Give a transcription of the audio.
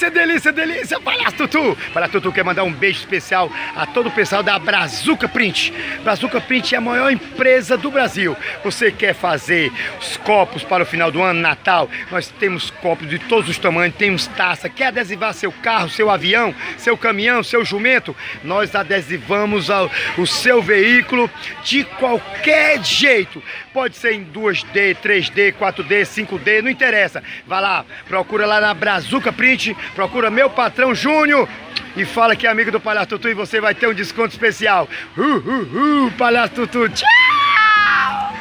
delícia, delícia, Palhaço Tutu. Palhaço Tutu quer mandar um beijo especial a todo o pessoal da Brazuca Print. Brazuca Print é a maior empresa do Brasil. Você quer fazer os copos para o final do ano, Natal? Nós temos copos de todos os tamanhos, temos taça. Quer adesivar seu carro, seu avião, seu caminhão, seu jumento? Nós adesivamos o seu veículo de qualquer jeito. Pode ser em 2D, 3D, 4D, 5D, não interessa. Vai lá, procura lá na Brazuca Print, procura meu patrão Júnior e fala que é amigo do Palhaço Tutu e você vai ter um desconto especial. Palhaço Tutu, tchau!